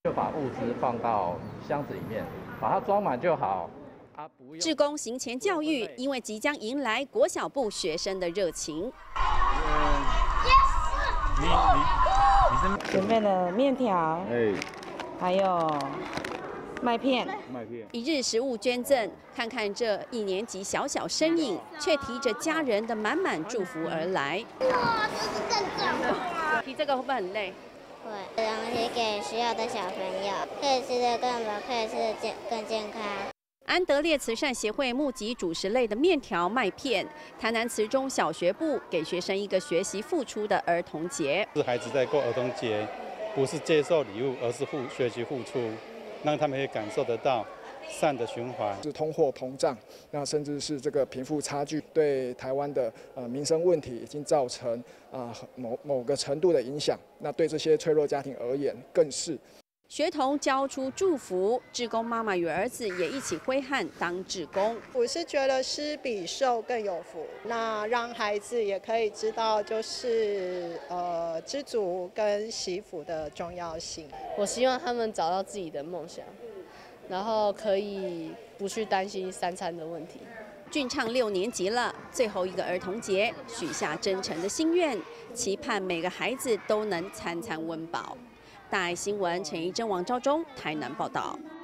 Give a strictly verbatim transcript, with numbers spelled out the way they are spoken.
就把物资放到箱子里面，把它装满就好。 志工行前教育，因为即将迎来国小部学生的热情。 你你你准备了面条，哎，还有麦片。 麦片。 一日食物捐赠，看看这一年级小小身影，却提着家人的满满祝福而来。 哇，这是更重。 提这个会不会很累？ 会，然后也给需要的小朋友，可以吃得更饱，可以吃得健更健康。 安德烈慈善协会募集主食类的面条、麦片。台南慈中小学部给学生一个学习付出的儿童节。 是孩子在过儿童节，不是接受礼物，而是付学习付出，让他们可以感受得到善的循环。 是通货膨胀，那甚至是这个贫富差距，对台湾的呃民生问题已经造成啊、呃、某某个程度的影响。那对这些脆弱家庭而言，更是。 学童交出祝福，志工妈妈与儿子也一起挥汗当志工。 我是觉得施比受更有福，那让孩子也可以知道，就是呃知足跟惜福的重要性。 我希望他们找到自己的梦想，然后可以不去担心三餐的问题。 俊畅六年级了，最后一个儿童节，许下真诚的心愿，期盼每个孩子都能餐餐温饱。大爱新闻陈怡珍、王昭忠台南报道。